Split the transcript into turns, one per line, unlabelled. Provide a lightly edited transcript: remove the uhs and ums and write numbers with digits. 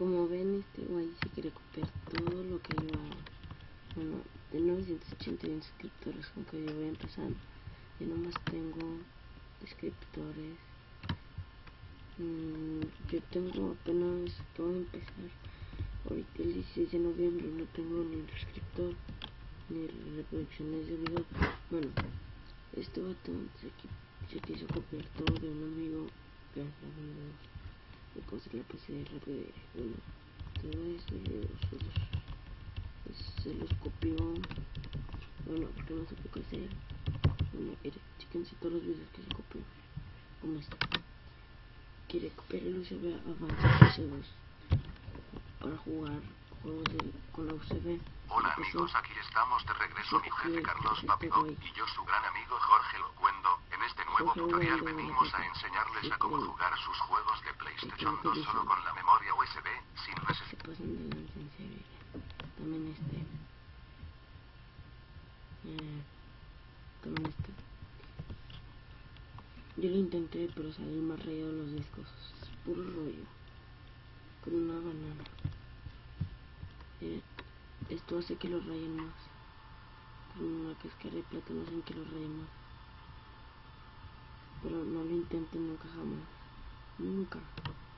Como ven, este güey sí quiere copiar todo lo que yo hago. Bueno, de 981 suscriptores, aunque yo voy empezando. Yo nomás tengo suscriptores. Yo tengo apenas, acabo de empezar. Ahorita el 16 de noviembre no tengo ni un suscriptor, ni reproducciones de video. Bueno, este vato se quiso copiar todo de un amigo que hace videos. Y pues le pasé rápido y bueno, todo esto se los copió. Bueno, porque no supo qué hacer. Bueno, chéquense todos los videos que se copió. Como este. Quiere copiar el USB Advanced PC2 para jugar juegos con la USB.
Hola amigos, aquí estamos de regreso. Mi jefe Carlos Papigo y yo, su gran amigo Jorge Locuendo. En este nuevo tutorial venimos a enseñarles a cómo jugar sus juegos de PlayStation 2 solo con la memoria USB, sin necesidad.
Se pasan de lanza, en serio. También también yo lo intenté, pero salí más rayado los discos. Es puro rollo. Con una banana. Esto hace que lo rayen más. Con una cáscara de plátano hacen que lo rayen más. Pero no lo intenten nunca jamás. Nunca.